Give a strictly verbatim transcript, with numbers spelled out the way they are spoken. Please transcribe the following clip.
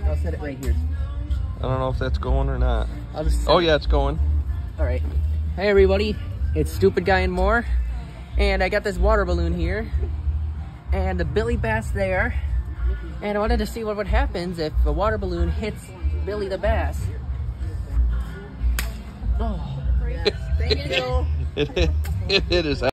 I'll set it right here. I don't know if that's going or not. I'll just Oh yeah, it's going. All right. Hey everybody, it's Stupid Guy and More, and I got this water balloon here, and the Billy Bass there, and I wanted to see what would happen if a water balloon hits Billy the Bass. Oh. Thank you. it, it, it is.